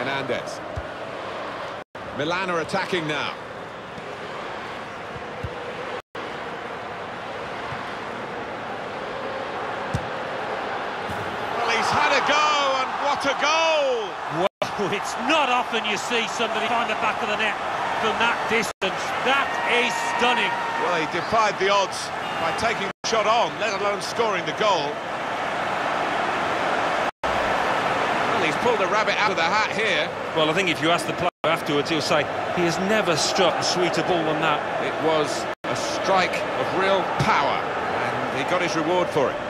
Hernandez. Milan are attacking now. Well, he's had a go, and what a goal! Well, it's not often you see somebody find the back of the net from that distance. That is stunning. Well, he defied the odds by taking the shot on, let alone scoring the goal. Well, he's pulled a rabbit out of the hat here. Well, I think if you ask the player afterwards, he'll say he has never struck a sweeter ball than that. It was a strike of real power, and he got his reward for it.